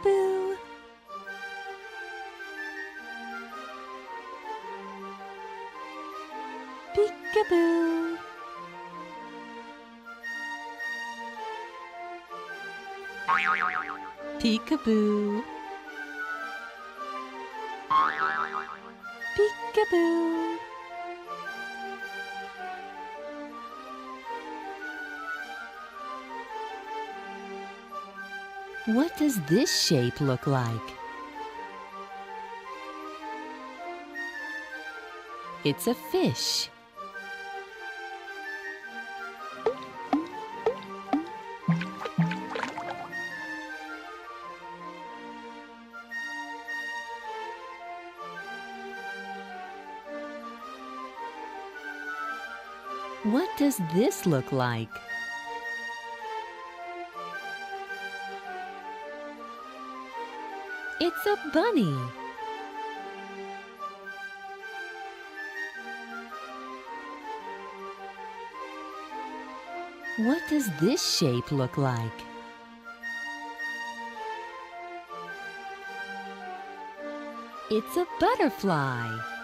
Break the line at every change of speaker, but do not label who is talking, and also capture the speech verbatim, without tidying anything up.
Peekaboo. Peekaboo. Peekaboo. Peekaboo. What does this shape look like? It's a fish. What does this look like? It's a bunny. What does this shape look like? It's a butterfly.